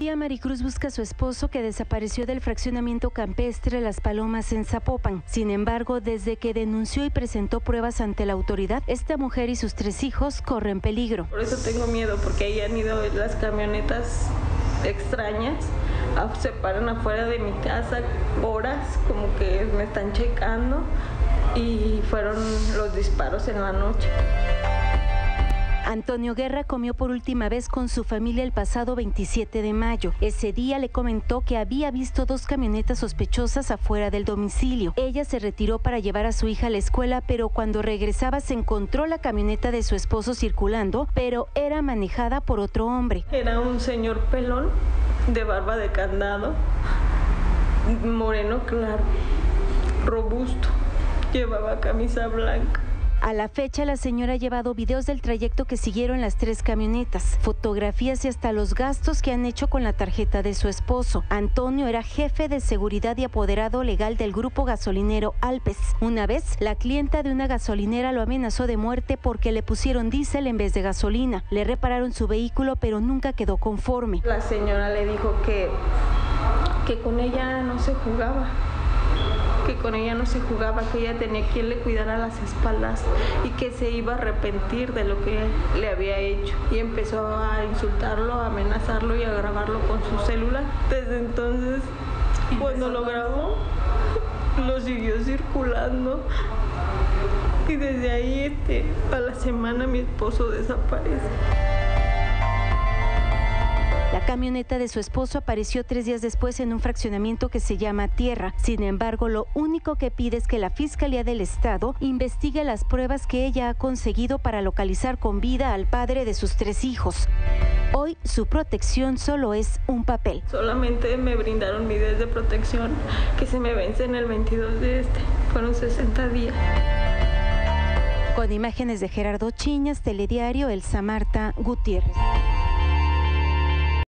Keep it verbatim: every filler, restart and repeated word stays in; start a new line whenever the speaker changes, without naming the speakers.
Tía Maricruz busca a su esposo que desapareció del fraccionamiento campestre Las Palomas en Zapopan. Sin embargo, desde que denunció y presentó pruebas ante la autoridad, esta mujer y sus tres hijos corren peligro.
Por eso tengo miedo, porque ahí han ido las camionetas extrañas, se paran afuera de mi casa horas, como que me están checando, y fueron los disparos en la noche.
Antonio Guerra comió por última vez con su familia el pasado veintisiete de mayo. Ese día le comentó que había visto dos camionetas sospechosas afuera del domicilio. Ella se retiró para llevar a su hija a la escuela, pero cuando regresaba se encontró la camioneta de su esposo circulando, pero era manejada por otro hombre.
Era un señor pelón, de barba de candado, moreno claro, robusto, llevaba camisa blanca.
A la fecha, la señora ha llevado videos del trayecto que siguieron las tres camionetas, fotografías y hasta los gastos que han hecho con la tarjeta de su esposo. Antonio era jefe de seguridad y apoderado legal del grupo gasolinero Alpes. Una vez, la clienta de una gasolinera lo amenazó de muerte porque le pusieron diésel en vez de gasolina. Le repararon su vehículo, pero nunca quedó conforme.
La señora le dijo que, que con ella no se jugaba. que con ella no se jugaba, que ella tenía quien le cuidara las espaldas y que se iba a arrepentir de lo que le había hecho. Y empezó a insultarlo, a amenazarlo y a grabarlo con su celular. Desde entonces, cuando lo grabó, lo siguió circulando. Y desde ahí, este, a la semana, mi esposo desaparece.
La camioneta de su esposo apareció tres días después en un fraccionamiento que se llama Tierra. Sin embargo, lo único que pide es que la Fiscalía del Estado investigue las pruebas que ella ha conseguido para localizar con vida al padre de sus tres hijos. Hoy su protección solo es un papel.
Solamente me brindaron medidas de protección que se me vencen el veintidós de este. Fueron sesenta días.
Con imágenes de Gerardo Chiñas, Telediario, Elsa Marta Gutiérrez.